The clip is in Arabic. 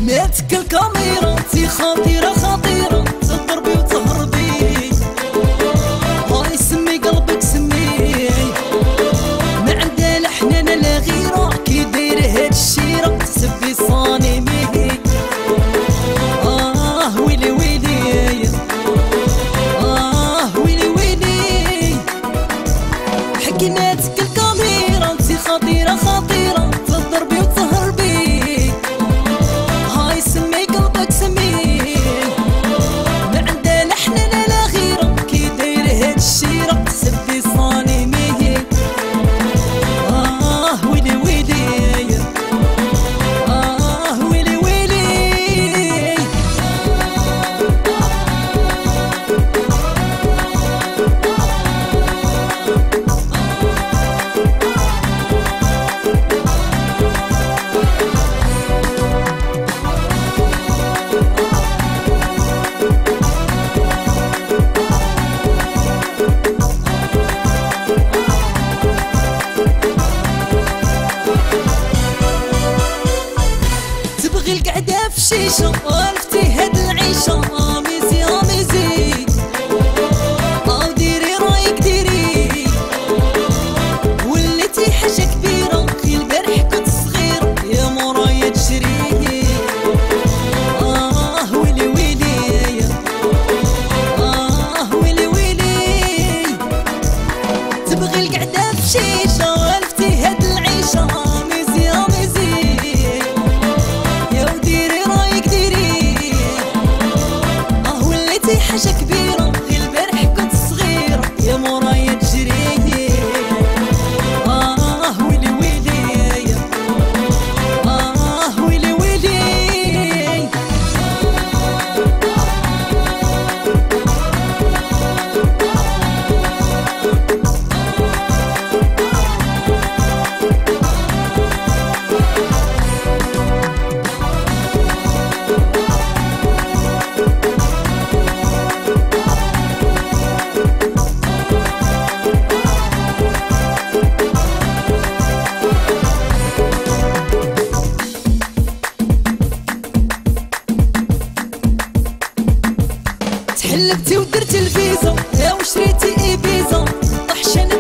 ماتك الكاميرا انتي خطيرة خطيرة، تضربي وتهربي هاي سمي قلبك سمي، ما عندها لا حنان لا غيرة، كي داير هاد الشيرة تسبي صانمي. ويلي ويلي ويلي ويلي، حكيناتك الكاميرا انتي خطيرة خطيرة، تضربي وتهربي هاي سمي قلبك سمي، ما عندها لا حنان لا غيرة، كي داير هاد الشيرة تسبي صانمي. ويلي ويلي ويلي ويلي، تبغي القعدة في شيشة عرفتي هاد العيشة، ميزي ميزي ديري رايك ديري، وليتي حاجة كبيرة، خي البارح كنت صغيرة يا مورايا تشري. ويلي ويلي ويلي ويلي، تبغي القعدة في شيشة عرفتي هاد العيشة، ميزي ميزي حاجة كبيرة، غير البارح كنت صغيرة يا مورايا تجري. ويلي ويلي ويلي ويلي، تحلبتي ودرتي الفيزا يا وشريتي إيبيزا، طحشان